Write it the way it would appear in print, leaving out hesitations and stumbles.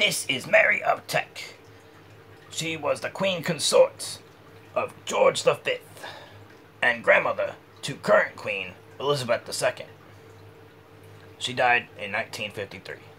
This is Mary of Teck. She was the queen consort of George V and grandmother to current Queen Elizabeth II. She died in 1953.